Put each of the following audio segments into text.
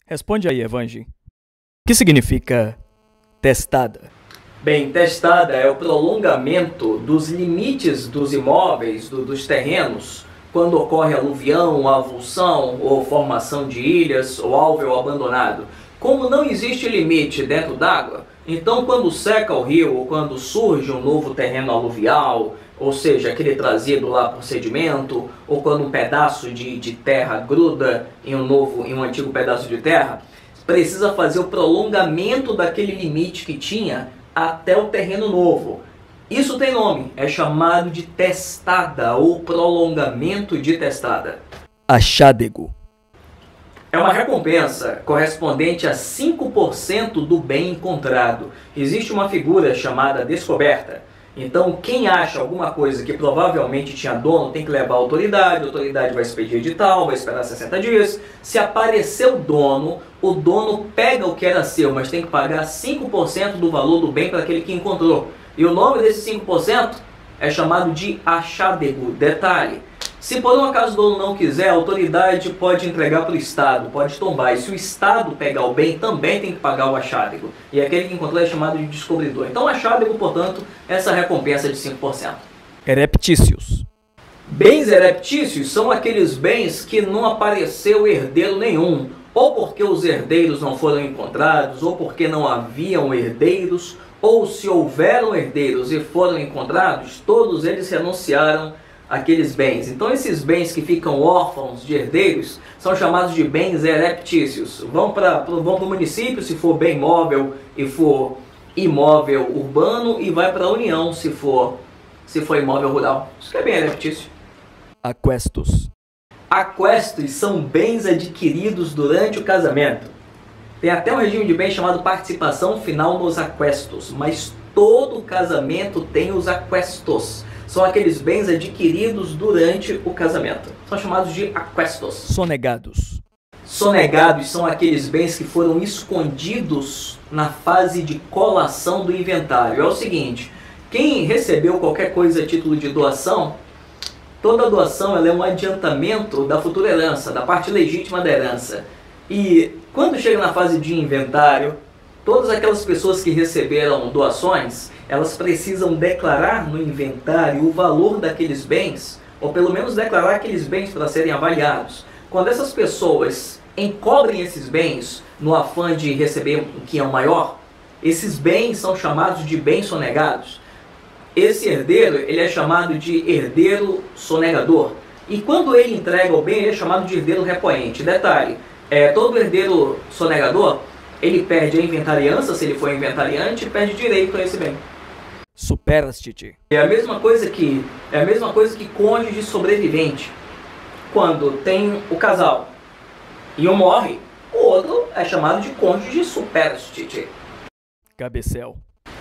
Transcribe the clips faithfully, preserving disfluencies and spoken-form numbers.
Responde aí, Evangi. O que significa testada? Bem, testada é o prolongamento dos limites dos imóveis, do, dos terrenos, quando ocorre aluvião, avulsão ou formação de ilhas ou alvéolo abandonado. Como não existe limite dentro d'água, então quando seca o rio ou quando surge um novo terreno aluvial, ou seja, aquele trazido lá por sedimento, ou quando um pedaço de, de terra gruda em um novo, em um antigo pedaço de terra, precisa fazer o prolongamento daquele limite que tinha até o terreno novo. Isso tem nome, é chamado de testada ou prolongamento de testada. Achádego. É uma recompensa correspondente a cinco por cento do bem encontrado. Existe uma figura chamada descoberta. Então, quem acha alguma coisa que provavelmente tinha dono tem que levar à autoridade, a autoridade vai expedir edital, vai esperar sessenta dias. Se aparecer o dono, o dono pega o que era seu, mas tem que pagar cinco por cento do valor do bem para aquele que encontrou. E o nome desse cinco por cento é chamado de achádego. Detalhe, se por um acaso o dono não quiser, a autoridade pode entregar para o Estado, pode tombar. E se o Estado pegar o bem, também tem que pagar o achádego. E aquele que encontrou é chamado de descobridor. Então, achádego, portanto, essa recompensa de cinco por cento. Hereptícios. Bens hereptícios são aqueles bens que não apareceu herdeiro nenhum, ou porque os herdeiros não foram encontrados, ou porque não haviam herdeiros, ou se houveram herdeiros e foram encontrados, todos eles renunciaram aqueles bens. Então esses bens que ficam órfãos de herdeiros são chamados de bens hereptícios. Vão para vão o município se for bem móvel e for imóvel urbano, e vai para a União se for, se for imóvel rural. Isso que é bem hereptício. Aquestos. Aquestos são bens adquiridos durante o casamento. Tem até um regime de bens chamado participação final nos aquestos, mas todo casamento tem os aquestos. São aqueles bens adquiridos durante o casamento. São chamados de aquestos. Sonegados. Sonegados são aqueles bens que foram escondidos na fase de colação do inventário. É o seguinte, quem recebeu qualquer coisa a título de doação, toda doação ela é um adiantamento da futura herança, da parte legítima da herança. E quando chega na fase de inventário, todas aquelas pessoas que receberam doações, elas precisam declarar no inventário o valor daqueles bens, ou pelo menos declarar aqueles bens para serem avaliados. Quando essas pessoas encobrem esses bens no afã de receber o que é o maior, esses bens são chamados de bens sonegados. Esse herdeiro, ele é chamado de herdeiro sonegador. E quando ele entrega o bem, ele é chamado de herdeiro repoente. Detalhe, é, todo herdeiro sonegador, ele perde a inventariança, se ele for inventariante, e perde direito a esse bem. Superstite. É a mesma coisa que é a mesma coisa que cônjuge sobrevivente. Quando tem o casal e um morre, o outro é chamado de cônjuge superstite. Cabecel.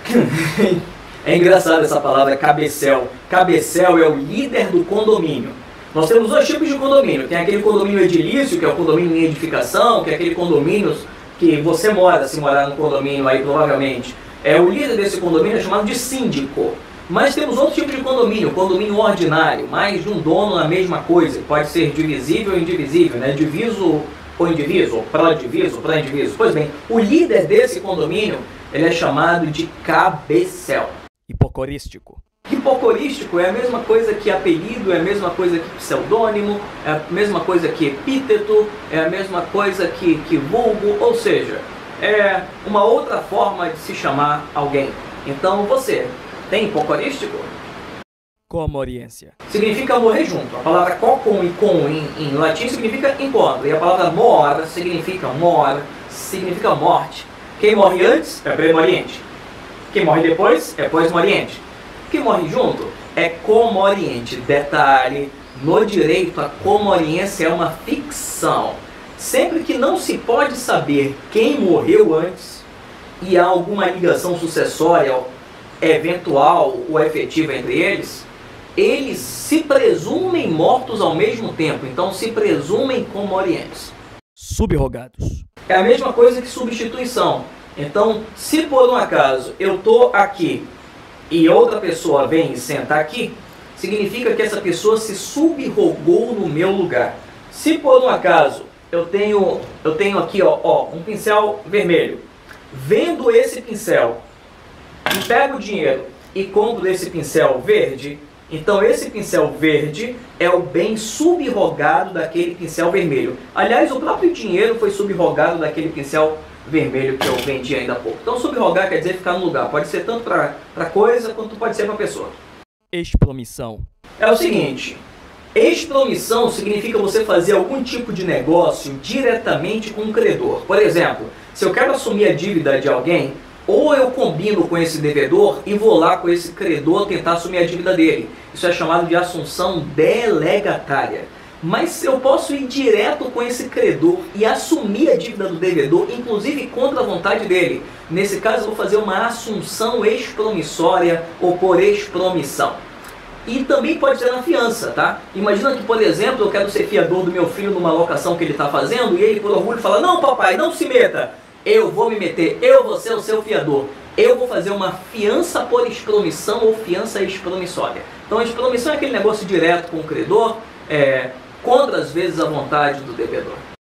É engraçado essa palavra cabecel. Cabecel é o líder do condomínio. Nós temos dois tipos de condomínio. Tem aquele condomínio edilício, que é o condomínio em edificação, que é aquele condomínio que você mora, se morar no condomínio aí provavelmente. É, o líder desse condomínio é chamado de síndico. Mas temos outro tipo de condomínio, condomínio ordinário, mais de um dono na mesma coisa. Pode ser divisível ou indivisível, né? Diviso ou indiviso, ou pró-diviso, pró-indiviso. Pois bem, o líder desse condomínio, ele é chamado de cabecel. Hipocorístico. Hipocorístico é a mesma coisa que apelido, é a mesma coisa que pseudônimo, é a mesma coisa que epíteto, é a mesma coisa que, que vulgo, ou seja, é uma outra forma de se chamar alguém. Então você tem hipocorístico? Comoriência. Significa morrer junto. A palavra cocum e com em, em latim significa encontro. E a palavra mor significa mor, significa morte. Quem morre antes é premoriente. Quem morre depois é pós-moriente. Quem morre junto é comoriente. Detalhe, no direito a comoriência é uma ficção. Sempre que não se pode saber quem morreu antes e há alguma ligação sucessória eventual ou efetiva entre eles, eles se presumem mortos ao mesmo tempo, então se presumem comorientes. Subrogados. É a mesma coisa que substituição. Então, se por um acaso eu estou aqui e outra pessoa vem e senta aqui, significa que essa pessoa se subrogou no meu lugar. Se por um acaso eu tenho, eu tenho aqui ó, ó, um pincel vermelho. Vendo esse pincel e pego o dinheiro e compro esse pincel verde, então esse pincel verde é o bem subrogado daquele pincel vermelho. Aliás, o próprio dinheiro foi subrogado daquele pincel vermelho que eu vendi ainda há pouco. Então subrogar quer dizer ficar no lugar. Pode ser tanto para coisa quanto pode ser para pessoa. Expromissão. É o seguinte, expromissão significa você fazer algum tipo de negócio diretamente com um credor. Por exemplo, se eu quero assumir a dívida de alguém, ou eu combino com esse devedor e vou lá com esse credor tentar assumir a dívida dele. Isso é chamado de assunção delegatária. Mas eu posso ir direto com esse credor e assumir a dívida do devedor, inclusive contra a vontade dele. Nesse caso, eu vou fazer uma assunção expromissória ou por expromissão. E também pode ser na fiança, tá? Imagina que, por exemplo, eu quero ser fiador do meu filho numa locação que ele está fazendo e ele, por orgulho, fala: não, papai, não se meta. Eu vou me meter, eu vou ser o seu fiador. Eu vou fazer uma fiança por expromissão ou fiança expromissória. Então, a expromissão é aquele negócio direto com o credor, é, contra, às vezes, a vontade do devedor.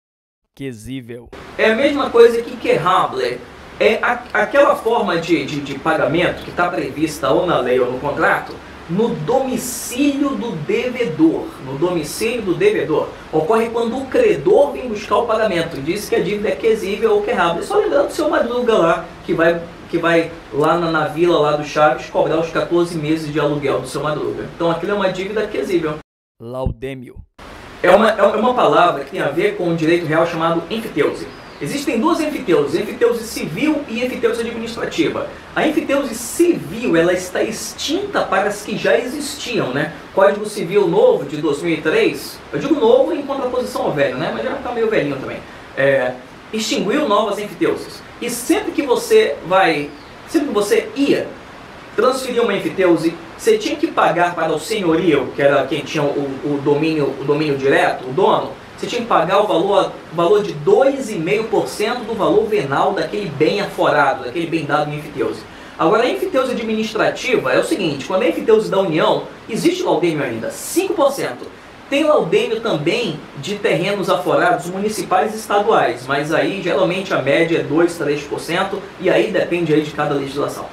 Quesível. É a mesma coisa que querrable. É a, aquela forma de, de, de pagamento que está prevista ou na lei ou no contrato, no domicílio do devedor. No domicílio do devedor. Ocorre quando o credor vem buscar o pagamento. Diz que a dívida é quesível ou querrable. Só lembrando do seu Madruga lá, que vai, que vai lá na, na vila lá do Chaves cobrar os quatorze meses de aluguel do seu Madruga. Então aquilo é uma dívida quesível. Laudêmio. É uma, é uma palavra que tem a ver com o direito real chamado enfiteuse. Existem duas enfiteuses, enfiteuse civil e enfiteuse administrativa. A enfiteuse civil, ela está extinta para as que já existiam, né? Código Civil novo de dois mil e três, eu digo novo em contraposição ao velho, né? Mas já está meio velhinho também. É, extinguiu novas enfiteuses. E sempre que você vai, sempre que você ia transferir uma enfiteuse, você tinha que pagar para o senhorio, que era quem tinha o, o, domínio, o domínio direto, o dono, você tinha que pagar o valor, o valor de dois vírgula cinco por cento do valor venal daquele bem aforado, daquele bem dado em enfiteuse. Agora, a enfiteuse administrativa é o seguinte: quando é enfiteuse da União, existe laudêmio ainda, cinco por cento. Tem laudêmio também de terrenos aforados municipais e estaduais, mas aí geralmente a média é dois, três por cento e aí depende aí de cada legislação.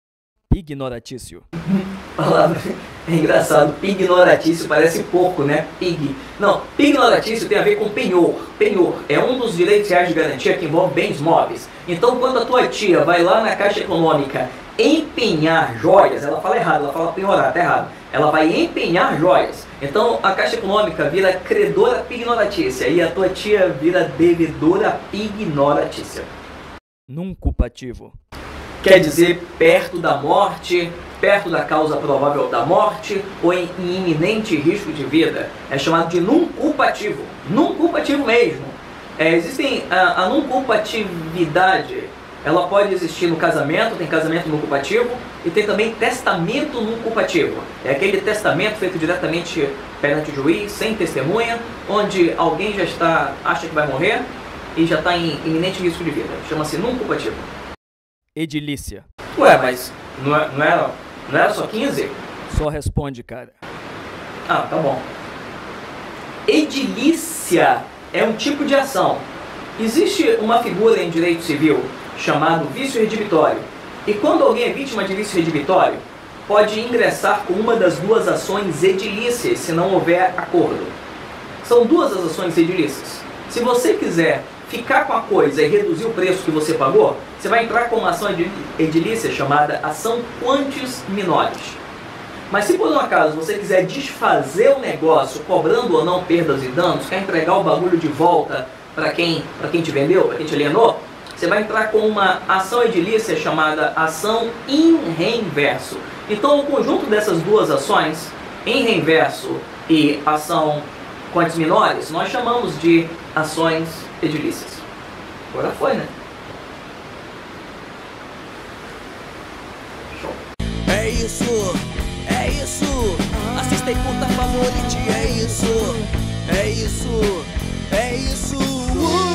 Ignoratício. Palavra é engraçado, pignoratício parece pouco, né? Pig. Não, pignoratício tem a ver com penhor. Penhor é um dos direitos reais de garantia que envolve bens móveis. Então, quando a tua tia vai lá na Caixa Econômica empenhar joias, ela fala errado, ela fala penhorar, tá errado. Ela vai empenhar joias. Então, a Caixa Econômica vira credora pignoratícia e a tua tia vira devedora pignoratícia. Nunculpativo. Quer dizer, perto da morte, perto da causa provável da morte ou em, em iminente risco de vida. É chamado de nunculpativo. Nunculpativo mesmo. É, existem a, a nunculpatividade, ela pode existir no casamento, tem casamento nunculpativo, e tem também testamento nunculpativo. É aquele testamento feito diretamente perante o juiz, sem testemunha, onde alguém já está, acha que vai morrer e já está em iminente risco de vida. Chama-se nunculpativo. Edilícia. Ué, mas não, é, não, era, não era só quinze? Só responde, cara. Ah, tá bom. Edilícia é um tipo de ação. Existe uma figura em direito civil chamado vício redibitório. E quando alguém é vítima de vício redibitório, pode ingressar com uma das duas ações edilícias, se não houver acordo. São duas as ações edilícias. Se você quiser ficar com a coisa e reduzir o preço que você pagou, você vai entrar com uma ação edilícia chamada ação quantis minores. Mas se por um acaso você quiser desfazer o negócio, cobrando ou não perdas e danos, quer entregar o bagulho de volta para quem, para quem te vendeu, para quem te alienou, você vai entrar com uma ação edilícia chamada ação in reinverso. Então, o conjunto dessas duas ações, em reinverso e ação quantis minores, nós chamamos de ações edilícias. Agora foi, né? Show. É isso, é isso. Assista e curta, favorite, é isso. É isso, é isso. Uh!